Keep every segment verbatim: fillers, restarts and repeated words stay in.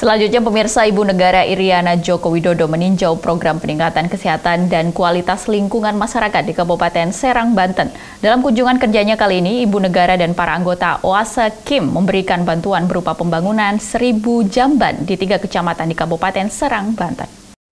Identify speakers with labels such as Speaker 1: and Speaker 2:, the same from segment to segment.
Speaker 1: Selanjutnya, pemirsa, Ibu Negara Iriana Joko Widodo meninjau program peningkatan kesehatan dan kualitas lingkungan masyarakat di Kabupaten Serang, Banten. Dalam kunjungan kerjanya kali ini, Ibu Negara dan para anggota Oase Kim memberikan bantuan berupa pembangunan seribu jamban di tiga kecamatan di Kabupaten Serang, Banten.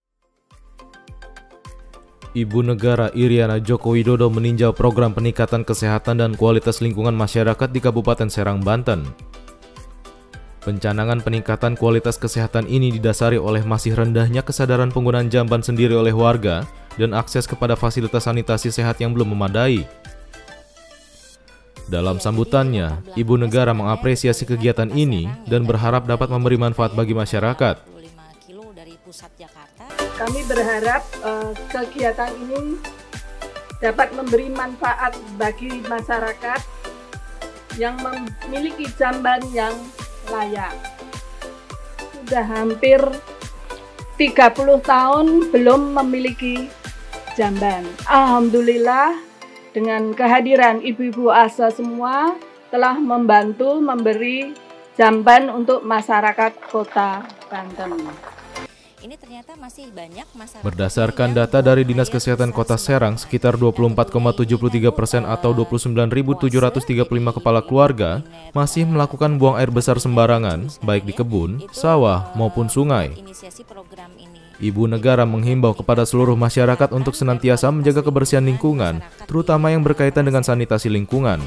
Speaker 2: Ibu Negara Iriana Joko Widodo meninjau program peningkatan kesehatan dan kualitas lingkungan masyarakat di Kabupaten Serang, Banten. Pencanangan peningkatan kualitas kesehatan ini didasari oleh masih rendahnya kesadaran penggunaan jamban sendiri oleh warga dan akses kepada fasilitas sanitasi sehat yang belum memadai. Dalam sambutannya, Ibu Negara mengapresiasi kegiatan ini dan berharap dapat memberi manfaat bagi masyarakat.
Speaker 3: Kami berharap uh, kegiatan ini dapat memberi manfaat bagi masyarakat yang memiliki jamban yang layak. Sudah hampir tiga puluh tahun belum memiliki jamban. Alhamdulillah, dengan kehadiran ibu-ibu Oase semua telah membantu memberi jamban untuk masyarakat Kota Banten.
Speaker 4: Ini ternyata masih banyak masyarakat.
Speaker 2: Berdasarkan data dari Dinas Kesehatan Kota Serang, sekitar dua puluh empat koma tujuh tiga persen atau dua puluh sembilan ribu tujuh ratus tiga puluh lima kepala keluarga masih melakukan buang air besar sembarangan, baik di kebun, sawah, maupun sungai. Ibu Negara menghimbau kepada seluruh masyarakat untuk senantiasa menjaga kebersihan lingkungan, terutama yang berkaitan dengan sanitasi lingkungan.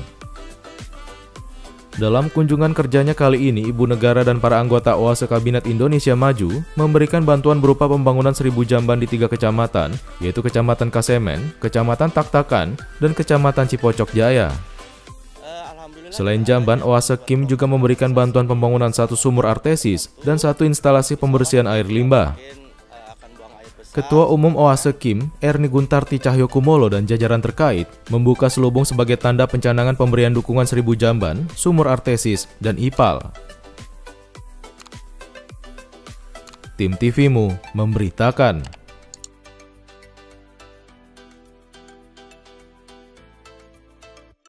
Speaker 2: Dalam kunjungan kerjanya kali ini, Ibu Negara dan para anggota Oase Kabinet Indonesia Maju memberikan bantuan berupa pembangunan seribu jamban di tiga kecamatan, yaitu Kecamatan Kasemen, Kecamatan Taktakan, dan Kecamatan Cipocok Jaya. Selain jamban, Oase Kim juga memberikan bantuan pembangunan satu sumur artesis dan satu instalasi pembersihan air limbah. Ketua Umum Oase Kim, Erni Guntarti Cahyokumolo dan jajaran terkait membuka selubung sebagai tanda pencanangan pemberian dukungan seribu jamban, sumur artesis, dan ipal. Tim T V-mu memberitakan.